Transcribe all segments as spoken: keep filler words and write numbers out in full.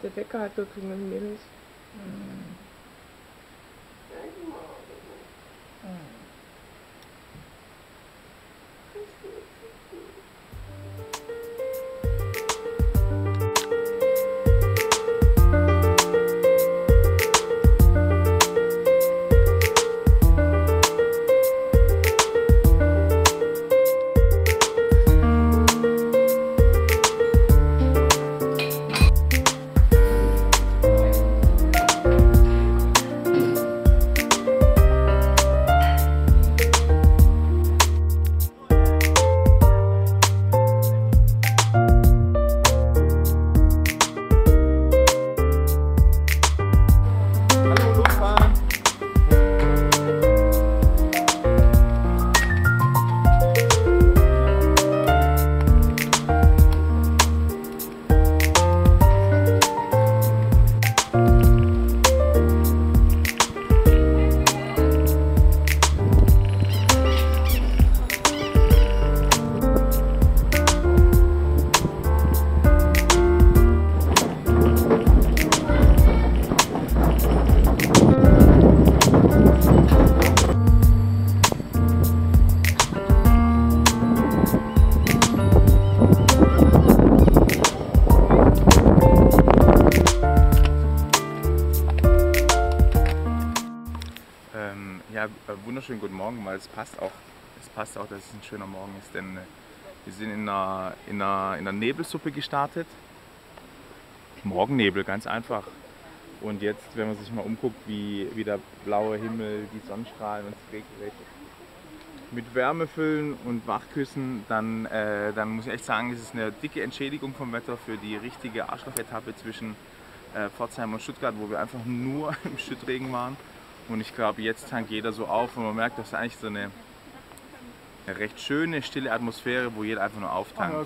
Der Bäcker hat wirklich mit Milch. Mm. Mm. Ja, wunderschönen guten Morgen, weil es passt auch, es passt auch, dass es ein schöner Morgen ist, denn wir sind in einer, in einer, in einer Nebelsuppe gestartet. Morgennebel, ganz einfach. Und jetzt, wenn man sich mal umguckt, wie, wie der blaue Himmel, die Sonnenstrahlen uns regelrecht mit Wärme füllen und wachküssen, dann, äh, dann muss ich echt sagen, es ist eine dicke Entschädigung vom Wetter für die richtige Arschloch-Etappe zwischen äh, Pforzheim und Stuttgart, wo wir einfach nur im Schüttregen waren. Und ich glaube, jetzt tankt jeder so auf und man merkt, das ist eigentlich so eine, eine recht schöne, stille Atmosphäre, wo jeder einfach nur auftankt.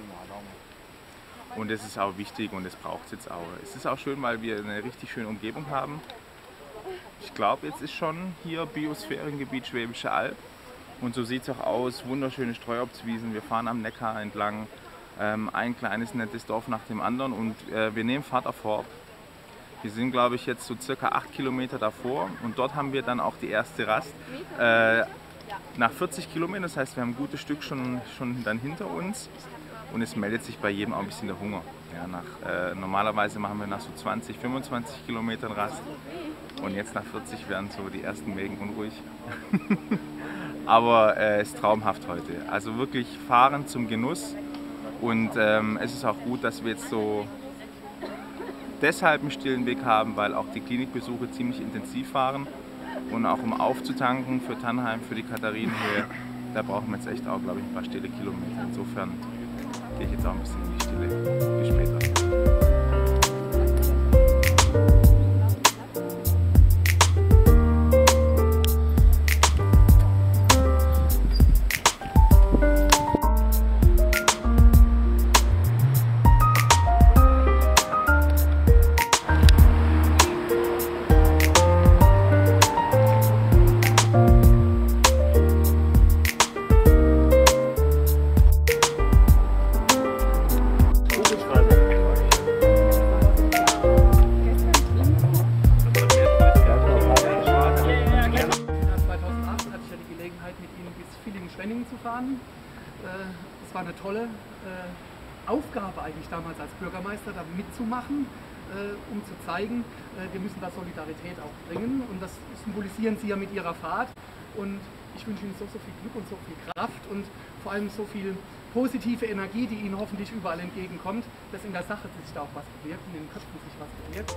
Und das ist auch wichtig und das braucht es jetzt auch. Es ist auch schön, weil wir eine richtig schöne Umgebung haben. Ich glaube, jetzt ist schon hier Biosphärengebiet Schwäbische Alb. Und so sieht es auch aus, wunderschöne Streuobstwiesen. Wir fahren am Neckar entlang, ähm, ein kleines nettes Dorf nach dem anderen und äh, wir nehmen Fahrt auf Horb. Wir sind, glaube ich, jetzt so circa acht Kilometer davor und dort haben wir dann auch die erste Rast. Äh, nach vierzig Kilometern, das heißt, wir haben ein gutes Stück schon, schon dann hinter uns und es meldet sich bei jedem auch ein bisschen der Hunger. Ja, nach, äh, normalerweise machen wir nach so zwanzig, fünfundzwanzig Kilometern Rast und jetzt nach vierzig werden so die ersten Mägen unruhig. Aber äh, es ist traumhaft heute. Also wirklich fahren zum Genuss und ähm, es ist auch gut, dass wir jetzt so deshalb einen stillen Weg haben, weil auch die Klinikbesuche ziemlich intensiv waren und auch um aufzutanken für Tannheim, für die Katharinenhöhe, da brauchen wir jetzt echt auch, glaube ich, ein paar stille Kilometer. Insofern gehe ich jetzt auch ein bisschen in die Stille. Bis später. Zu fahren. Es war eine tolle äh, Aufgabe eigentlich damals als Bürgermeister, da mitzumachen, äh, um zu zeigen, äh, wir müssen da Solidarität auch bringen und das symbolisieren Sie ja mit Ihrer Fahrt und ich wünsche Ihnen so, so viel Glück und so viel Kraft und vor allem so viel positive Energie, die Ihnen hoffentlich überall entgegenkommt, dass in der Sache sich da auch was bewirkt und in den Köpfen sich was bewirkt.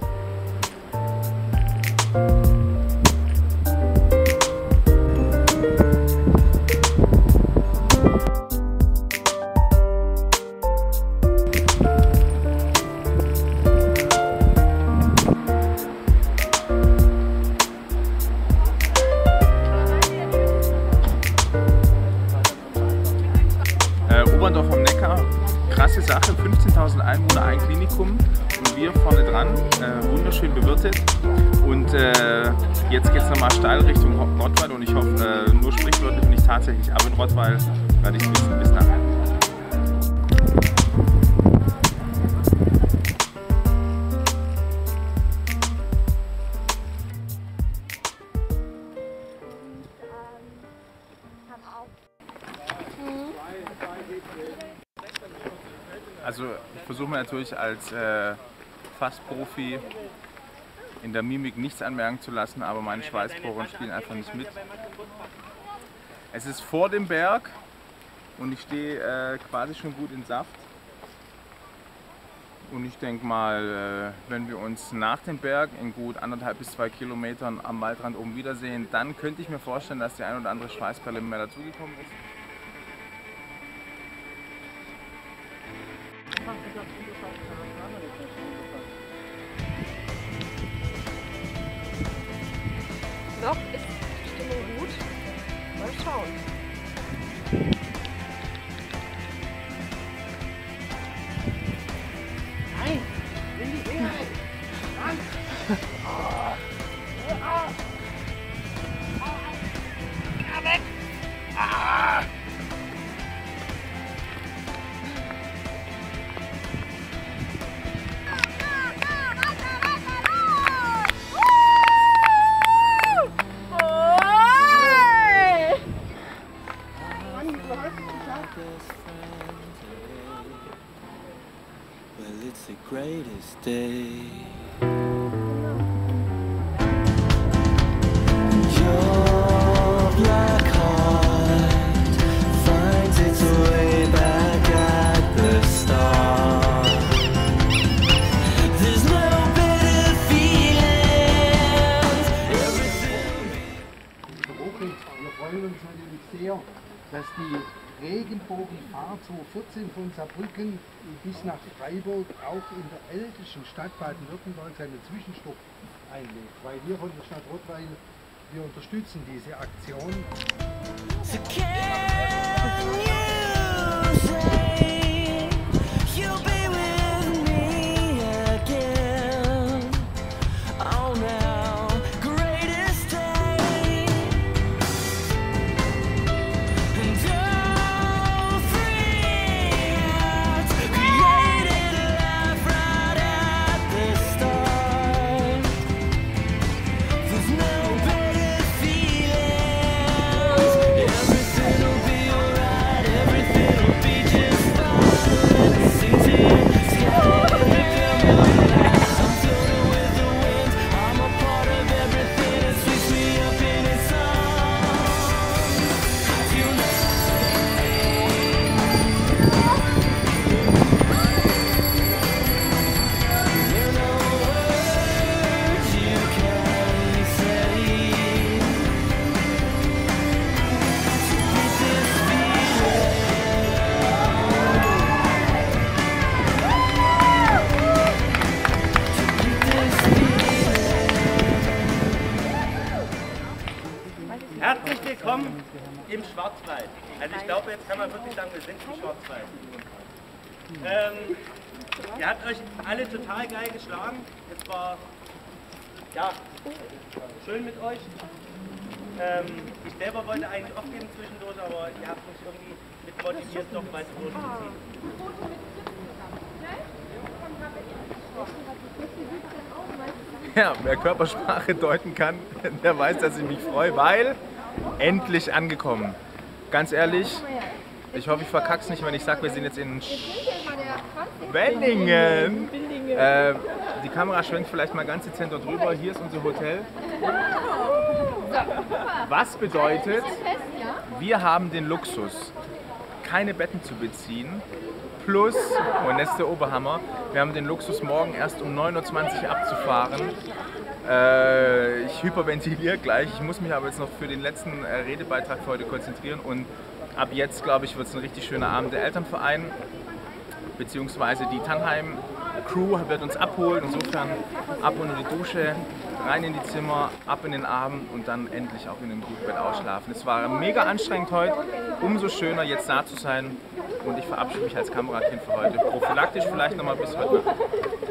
Oberndorf am Neckar, krasse Sache, fünfzehntausend Einwohner, ein Klinikum und wir vorne dran, äh, wunderschön bewirtet und äh, jetzt geht es nochmal steil Richtung Rottweil und ich hoffe, äh, nur sprichwörtlich und nicht tatsächlich, aber in Rottweil werde ich es wissen. Bis nachher. Also ich versuche mir natürlich als äh, Fast-Profi in der Mimik nichts anmerken zu lassen, aber meine Schweißporen spielen einfach nicht mit. Es ist vor dem Berg und ich stehe äh, quasi schon gut in Saft. Und ich denke mal, äh, wenn wir uns nach dem Berg in gut anderthalb bis zwei Kilometern am Waldrand oben wiedersehen, dann könnte ich mir vorstellen, dass die ein oder andere Schweißperle mehr dazugekommen ist. Noch ist die Stimmung gut. Mal schauen. Nein! Nimm die Finger weg! Nein! Ja, weg! Ah! Well, it's the greatest day. Your black heart finds its way back at the start. There's no better feelings. Woche. Wir freuen uns natürlich sehr, dass die Regenbogenfahrt zweitausendvierzehn von Saarbrücken bis nach Freiburg auch in der ältesten Stadt Baden-Württemberg seinen Zwischenstopp einlegt. Weil wir von der Stadt Rottweil, wir unterstützen diese Aktion. So can you say you'll be with me again? Oh, now, greatest day. And don't freak out, created a laugh right at the start. There's no better feelings. Everything will be alright, everything will be just fine. It's easy, sky in the clear. I'm floating with the wind, I'm a part of everything. It sweeps me up in its arms. There are no words you can say to beat this feeling. To beat this feeling. Herzlich willkommen im Schwarzwald. Also ich glaube, jetzt kann man wirklich sagen, wir sind im Schwarzwald. Ähm, ihr habt euch alle total geil geschlagen. Es war ja schön mit euch. Ähm, ich selber wollte eigentlich aufgeben zwischendurch, aber ihr habt mich irgendwie mit motiviert, doch weiter durchzuziehen. Ja, wer Körpersprache deuten kann, der weiß, dass ich mich freue, weil endlich angekommen. Ganz ehrlich, ich hoffe, ich verkack's nicht, wenn ich sage, wir sind jetzt in Wenningen. Äh, die Kamera schwenkt vielleicht mal ganz dezent dort drüber. Hier ist unser Hotel. Was bedeutet, wir haben den Luxus, keine Betten zu beziehen. Plus, und das ist der Oberhammer, wir haben den Luxus, morgen erst um neun Uhr zwanzig abzufahren. Äh, ich hyperventiliere gleich, ich muss mich aber jetzt noch für den letzten äh, Redebeitrag für heute konzentrieren. Und ab jetzt, glaube ich, wird es ein richtig schöner Abend. Der Elternverein bzw. die Tannheim-Crew wird uns abholen. Insofern ab unter die Dusche, rein in die Zimmer, ab in den Abend und dann endlich auch in einem guten Bett ausschlafen. Es war mega anstrengend heute, umso schöner jetzt da zu sein. Und ich verabschiede mich als Kamerakind für heute. Prophylaktisch vielleicht nochmal bis heute Nacht.